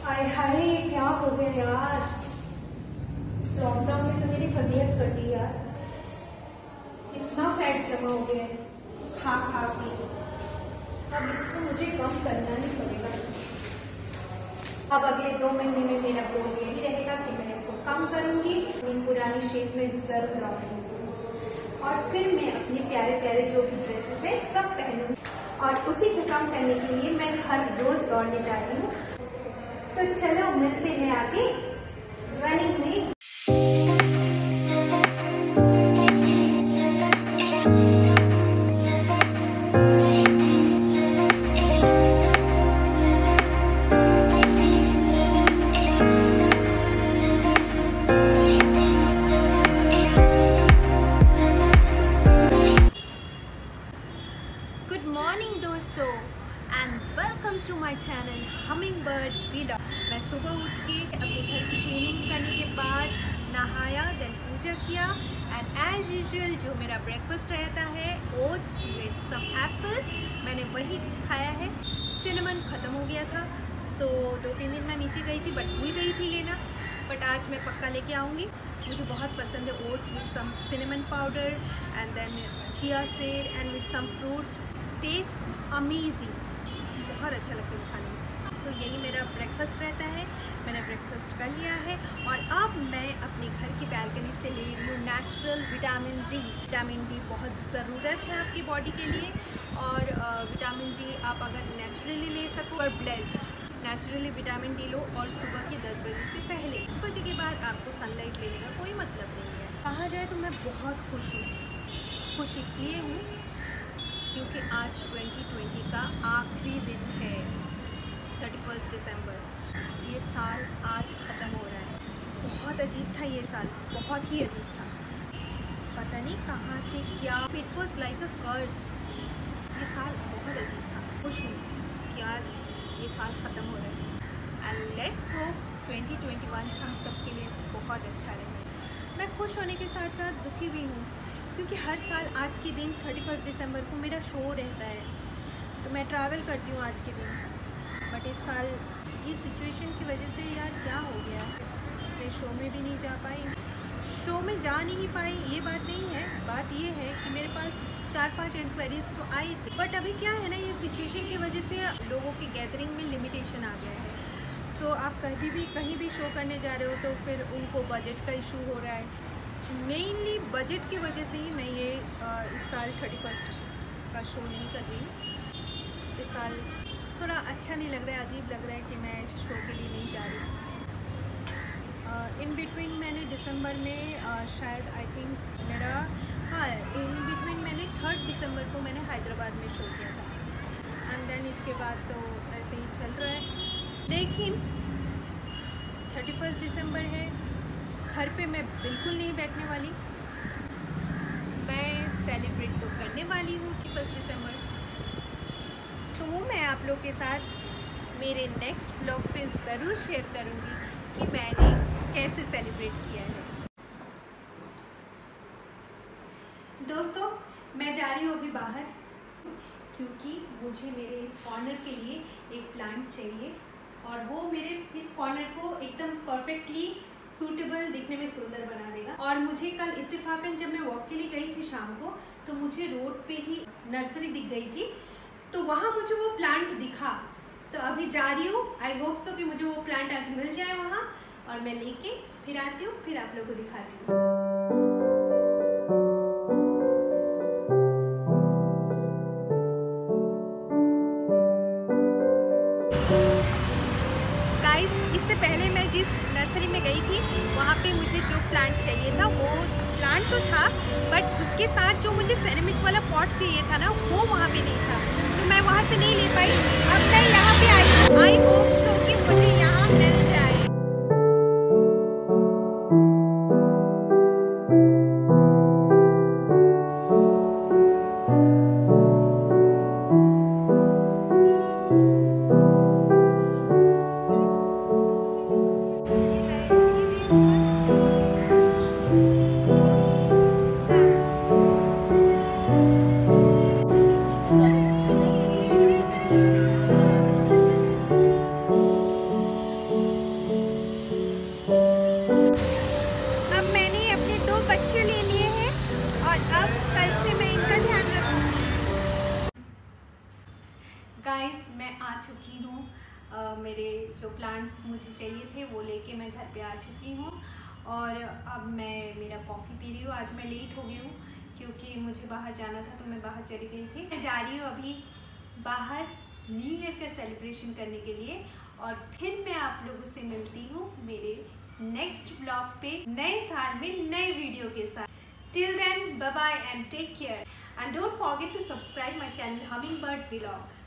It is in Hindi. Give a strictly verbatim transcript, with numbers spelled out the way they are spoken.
हाय हाय क्या हो गया यार, इस लॉकडाउन में तो मेरी फजीहत कर दी यार। इतना फैट्स जमा हो गया है खा खा के, अब इसको मुझे कम करना ही पड़ेगा। अब अगले दो महीने में मेरा गोल यही रहेगा कि मैं इसको कम करूंगी, इन पुरानी शेप में जरूर आऊंगी और फिर मैं अपने प्यारे प्यारे जो भी ड्रेसेस है सब पहनूंगी। और उसी को कम करने के लिए मैं हर रोज दौड़ने जा रही हूँ। तो चलो मिलते हैं आगे रनिंग में। गुड मॉर्निंग दोस्तों and welcome to my channel humming bird vlog. मैं सुबह उठ के अपने घर की क्लीनिंग करने के बाद नहाया, देन पूजा किया एंड एज यूजुअल जो मेरा ब्रेकफास्ट रहता है ओट्स विद सम एप्पल, मैंने वही खाया है। सिनेमन ख़त्म हो गया था तो दो तीन दिन मैं नीचे गई थी बट भूल गई थी लेना, बट आज मैं पक्का लेके आऊँगी। मुझे बहुत पसंद है oats with some cinnamon powder and then chia seed and with some fruits. Taste amazing, बहुत अच्छा लगता है खाने में। सो so, यही मेरा ब्रेकफास्ट रहता है। मैंने ब्रेकफास्ट कर लिया है और अब मैं अपने घर की बैल्कनी से ले रही हूँ natural vitamin D. Vitamin D बहुत ज़रूरत है आपकी बॉडी के लिए और विटामिन डी आप अगर नेचुरली ले सको और ब्लेस्ड। नेचुरली विटामिन डी लो और सुबह के दस बजे से पहले, दस बजे के बाद आपको सनलाइट लेने का कोई मतलब नहीं है। कहा जाए तो मैं बहुत खुश हूँ। खुश इसलिए हूँ क्योंकि आज ट्वेंटी ट्वेंटी का आखिरी दिन है, थर्टी फर्स्ट दिसंबर। ये साल आज ख़त्म हो रहा है। बहुत अजीब था ये साल, बहुत ही अजीब था। पता नहीं कहाँ से क्या, it was like a curse. ये साल बहुत अजीब था। खुश हूँ कि आज ये साल ख़त्म हो रहा है and let's hope twenty twenty one हम सब के लिए बहुत अच्छा रहे। मैं खुश होने के साथ साथ दुखी भी हूँ क्योंकि हर साल आज के दिन थर्टी फर्स्ट दिसंबर को मेरा शो रहता है, तो मैं ट्रैवल करती हूँ आज के दिन। बट इस साल ये सिचुएशन की वजह से यार क्या हो गया है, मैं शो में भी नहीं जा पाई। शो में जा नहीं पाई ये बात नहीं है, बात ये है कि मेरे पास चार पांच इंक्वायरीज तो आई थी, बट अभी क्या है ना, ये सिचुएशन की वजह से लोगों की गैदरिंग में लिमिटेशन आ गया है। सो so, आप कहीं भी कहीं भी शो करने जा रहे हो तो फिर उनको बजट का इशू हो रहा है। मेनली बजट की वजह से ही मैं ये आ, इस साल थर्टी फर्स्ट का शो नहीं कर रही हूँ। इस साल थोड़ा अच्छा नहीं लग रहा है, अजीब लग रहा है कि मैं शो के लिए नहीं जा रही। इन बिटवीन मैंने दिसंबर में आ, शायद आई थिंक मेरा हाँ इन बिटवीन मैंने थर्ड दिसंबर को मैंने हैदराबाद में शो किया था एंड देन इसके बाद तो ऐसे ही चल रहा है। लेकिन थर्टी फर्स्ट दिसंबर है, घर पे मैं बिल्कुल नहीं बैठने वाली। मैं सेलिब्रेट तो करने वाली हूँ कि फर्स्ट दिसंबर। सो वो मैं आप लोग के साथ मेरे नेक्स्ट ब्लॉग पे ज़रूर शेयर करूँगी कि मैंने कैसे सेलिब्रेट किया है। दोस्तों मैं जा रही हूँ अभी बाहर क्योंकि मुझे मेरे इस कॉर्नर के लिए एक प्लांट चाहिए और वो मेरे इस कॉर्नर को एकदम परफेक्टली सूटेबल, दिखने में सुंदर बना देगा। और मुझे कल इत्तेफाकन जब मैं वॉक के लिए गई थी शाम को तो मुझे रोड पे ही नर्सरी दिख गई थी, तो वहाँ मुझे वो प्लांट दिखा। तो अभी जा रही हूँ, आई होप सो कि मुझे वो प्लांट आज मिल जाए वहाँ और मैं लेके फिर आती हूँ, फिर आप लोगों को दिखाती हूँ। इससे पहले मैं जिस नर्सरी में गई थी वहाँ पे मुझे जो प्लांट चाहिए था वो प्लांट तो था, बट उसके साथ जो मुझे सेरेमिक वाला पॉट चाहिए था ना वो वहाँ पे नहीं था, तो मैं वहाँ से नहीं ले पाई। अब मैं यहाँ पे आई आई होप सो कि मुझे यहाँ मिल जाए। गाइस मैं आ चुकी हूँ, मेरे जो प्लांट्स मुझे चाहिए थे वो लेके मैं घर पे आ चुकी हूँ और अब मैं मेरा कॉफ़ी पी रही हूँ। आज मैं लेट हो गई हूँ क्योंकि मुझे बाहर जाना था तो मैं बाहर चली गई थी। मैं जा रही हूँ अभी बाहर न्यू ईयर का सेलिब्रेशन करने के लिए और फिर मैं आप लोगों से मिलती हूँ मेरे नेक्स्ट ब्लॉग पे नए साल में नए वीडियो के साथ। Till then, bye bye and take care, and don't forget to subscribe my channel Hummingbird Vlog.